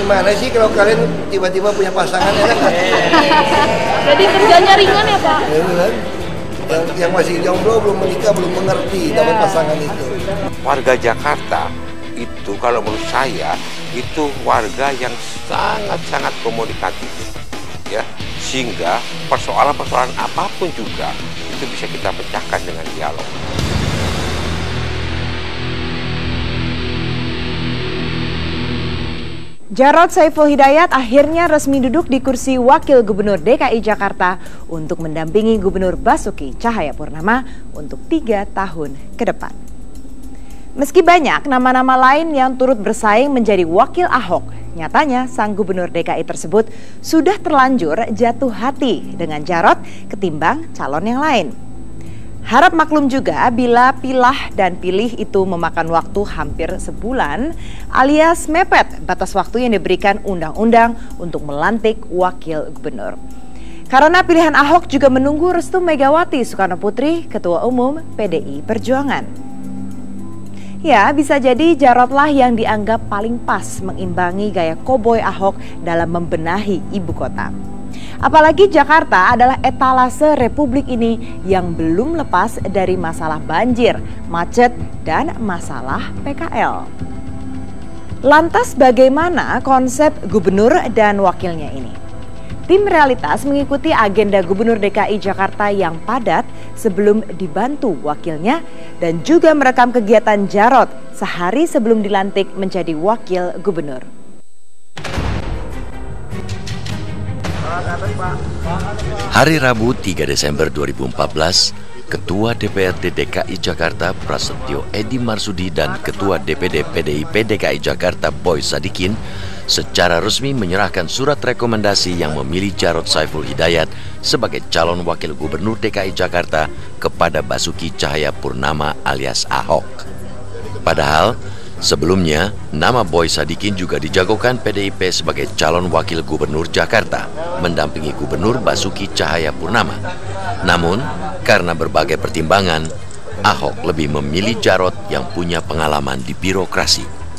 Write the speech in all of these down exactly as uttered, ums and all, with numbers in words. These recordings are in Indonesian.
gimana sih kalau kalian tiba-tiba punya pasangan ya kan? Jadi kerjanya ringan ya Pak? Ya, kan? Yang, yang masih jomblo belum menikah belum mengerti ya. dapat pasangan itu. Warga Jakarta itu kalau menurut saya itu warga yang sangat-sangat komunikatif, ya, sehingga persoalan-persoalan apapun juga itu bisa kita pecahkan dengan dialog. Jarod Saiful Hidayat akhirnya resmi duduk di kursi Wakil Gubernur D K I Jakarta untuk mendampingi Gubernur Basuki Cahayapurnama untuk tiga tahun ke depan. Meski banyak nama-nama lain yang turut bersaing menjadi wakil Ahok, nyatanya sang Gubernur D K I tersebut sudah terlanjur jatuh hati dengan Jarod ketimbang calon yang lain. Harap maklum juga bila pilah dan pilih itu memakan waktu hampir sebulan alias mepet batas waktu yang diberikan undang-undang untuk melantik wakil gubernur. Karena pilihan Ahok juga menunggu restu Megawati Soekarno Putri, Ketua Umum P D I Perjuangan. Ya, bisa jadi Jarod-lah yang dianggap paling pas mengimbangi gaya koboi Ahok dalam membenahi ibu kota. Apalagi Jakarta adalah etalase Republik ini yang belum lepas dari masalah banjir, macet, dan masalah P K L. Lantas bagaimana konsep gubernur dan wakilnya ini? Tim Realitas mengikuti agenda Gubernur D K I Jakarta yang padat sebelum dibantu wakilnya dan juga merekam kegiatan Jarod sehari sebelum dilantik menjadi wakil gubernur. Hari Rabu tiga Desember dua ribu empat belas, Ketua D P R D D K I Jakarta Prasetyo Edi Marsudi dan Ketua D P D P D I P D K I Jakarta Boy Sadikin secara resmi menyerahkan surat rekomendasi yang memilih Jarod Saiful Hidayat sebagai calon wakil gubernur D K I Jakarta kepada Basuki Cahayapurnama alias Ahok. Padahal sebelumnya, nama Boy Sadikin juga dijagokan P D I P sebagai calon wakil gubernur Jakarta, mendampingi Gubernur Basuki Cahayapurnama. Namun, karena berbagai pertimbangan, Ahok lebih memilih Jarod yang punya pengalaman di birokrasi.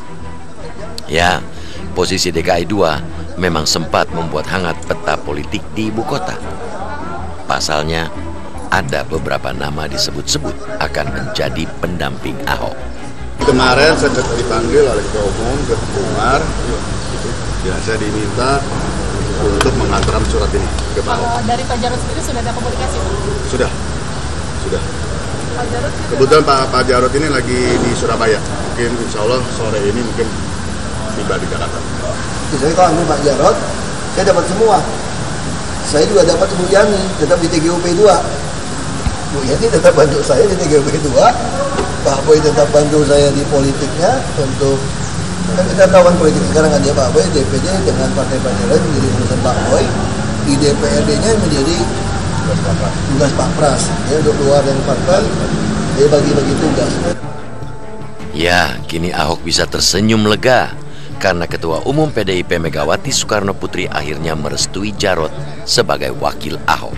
Ya, posisi D K I dua memang sempat membuat hangat peta politik di ibu kota. Pasalnya, ada beberapa nama disebut-sebut akan menjadi pendamping Ahok. Kemarin saya dipanggil oleh Ketua Umum, Ketua Umar, ya saya diminta untuk mengantarkan surat ini ke Pak Ahok. Dari Pak Jarod sendiri sudah ada komunikasi? Sudah, sudah. Pak Jarod Kebetulan Pak, Pak Jarod ini lagi di Surabaya, mungkin insya Allah sore ini mungkin tiba di Jakarta. Saya kalau ambil Pak Jarod, saya dapat semua. Saya juga dapat Bu Yani, tetap di T G U P dua. Bu Yani tetap bantu saya di T G U P dua. Pak Boy tetap bantu saya di politiknya untuk, kan kita tahu kan politik sekarang kan dia Pak Boy, D P D dengan partai-partai lain menjadi urusan Pak Boy, di D P R D-nya menjadi tugas Pak Pras, ya untuk keluar dari partai, dia bagi-bagi tugas. Ya, kini Ahok bisa tersenyum lega karena Ketua Umum P D I P Megawati Soekarno Putri akhirnya merestui Jarod sebagai wakil Ahok.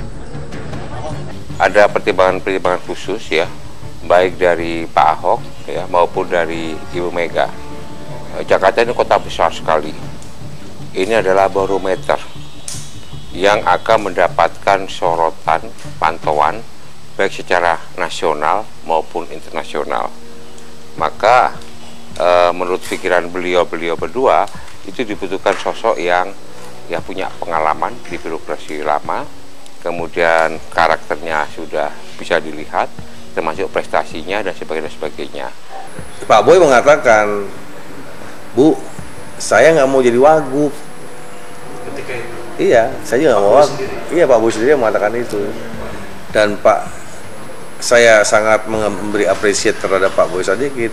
Ada pertimbangan-pertimbangan khusus ya, baik dari Pak Ahok ya maupun dari Ibu Mega. Jakarta ini kota besar sekali. Ini adalah barometer yang akan mendapatkan sorotan, pantauan baik secara nasional maupun internasional. Maka e, menurut pikiran beliau-beliau berdua itu dibutuhkan sosok yang ya punya pengalaman di birokrasi lama, kemudian karakternya sudah bisa dilihat, termasuk prestasinya dan sebagainya sebagainya. Pak Boy mengatakan, Bu, saya nggak mau jadi wagub. Ketika itu? Iya, saya juga nggak mau wagub. Iya, Pak Boy sendiri mengatakan itu. Dan Pak, saya sangat memberi apresiasi terhadap Pak Boy Sadikin.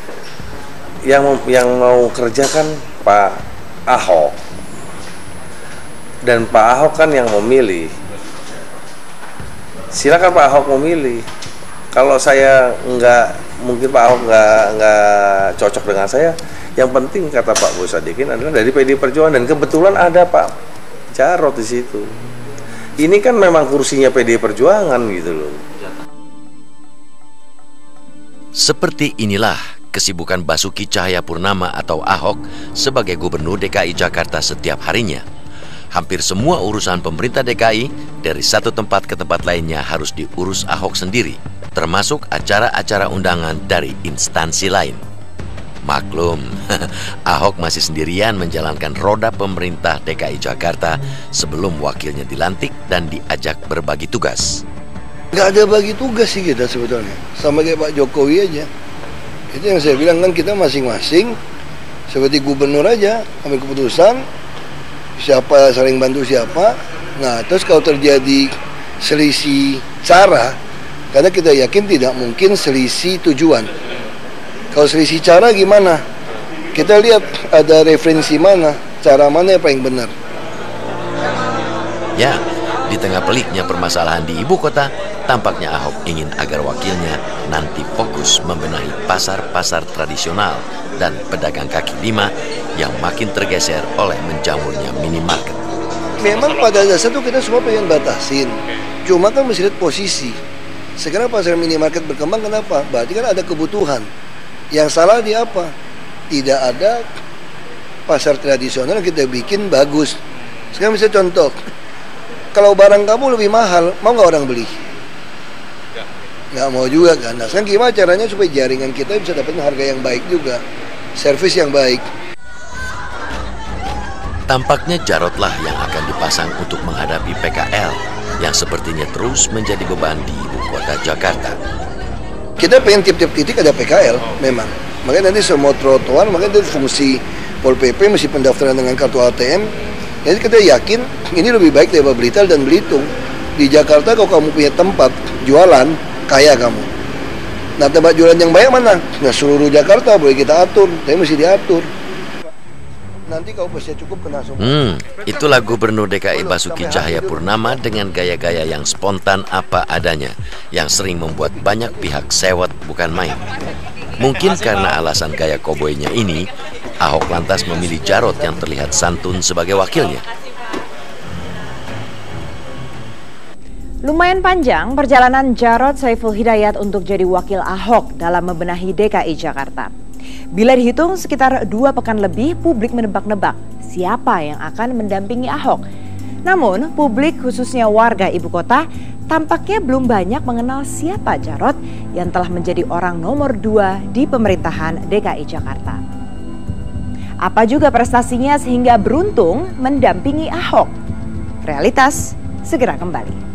Yang yang mau kerjakan Pak Ahok. Dan Pak Ahok kan yang memilih. Silakan Pak Ahok memilih. Kalau saya nggak, mungkin Pak Ahok nggak nggak cocok dengan saya. Yang penting kata Pak Boy Sadikin adalah dari P D I Perjuangan, dan kebetulan ada Pak Jarod di situ. Ini kan memang kursinya P D I Perjuangan gitu loh. Seperti inilah kesibukan Basuki Cahayapurnama atau Ahok sebagai Gubernur D K I Jakarta setiap harinya. Hampir semua urusan pemerintah D K I dari satu tempat ke tempat lainnya harus diurus Ahok sendiri, termasuk acara-acara undangan dari instansi lain. Maklum, Ahok masih sendirian menjalankan roda pemerintah D K I Jakarta sebelum wakilnya dilantik dan diajak berbagi tugas. Nggak ada bagi tugas sih kita sebetulnya, sama kayak Pak Jokowi aja. Itu yang saya bilang kan, kita masing-masing seperti gubernur aja, ambil keputusan, siapa saling bantu siapa. Nah, terus kalau terjadi selisih cara, karena kita yakin tidak mungkin selisih tujuan. Kalau selisih cara gimana? Kita lihat ada referensi mana, cara mana yang paling benar. Ya, di tengah peliknya permasalahan di ibu kota, tampaknya Ahok ingin agar wakilnya nanti fokus membenahi pasar-pasar tradisional dan pedagang kaki lima yang makin tergeser oleh menjamurnya minimarket. Memang pada dasar itu kita semua pengen batasin, cuma kan mesti lihat posisi. Sekarang pasar minimarket berkembang, kenapa? Berarti kan ada kebutuhan. Yang salah di apa? Tidak ada pasar tradisional yang kita bikin bagus. Sekarang misalnya contoh, kalau barang kamu lebih mahal, mau nggak orang beli? Nggak mau juga kan. Nah, sekarang gimana caranya supaya jaringan kita bisa dapat harga yang baik juga, servis yang baik. Tampaknya Jarotlah yang akan dipasang untuk menghadapi P K L yang sepertinya terus menjadi beban di ibu kota Jakarta. Kita pengen tiap-tiap titik ada P K L, memang. Makanya nanti semua trotoar, makanya itu fungsi Pol P P mesti pendaftaran dengan kartu A T M. Jadi kita yakin ini lebih baik daripada Blitar dan Belitung. Di Jakarta kalau kamu punya tempat jualan, kaya kamu. Nah, tempat jualan yang banyak mana? Nah, seluruh Jakarta boleh kita atur, tapi mesti diatur. Nanti kalau pesnya cukup kena semua. Hmm, itulah Gubernur D K I Basuki Cahayapurnama dengan gaya-gaya yang spontan apa adanya, yang sering membuat banyak pihak sewot bukan main. Mungkin karena alasan gaya koboynya ini, Ahok lantas memilih Jarot yang terlihat santun sebagai wakilnya. Lumayan panjang perjalanan Jarod Saiful Hidayat untuk jadi wakil Ahok dalam membenahi D K I Jakarta. Bila dihitung sekitar dua pekan lebih, publik menebak-nebak siapa yang akan mendampingi Ahok. Namun, publik khususnya warga ibu kota tampaknya belum banyak mengenal siapa Jarod yang telah menjadi orang nomor dua di pemerintahan D K I Jakarta. Apa juga prestasinya sehingga beruntung mendampingi Ahok? Realitas segera kembali.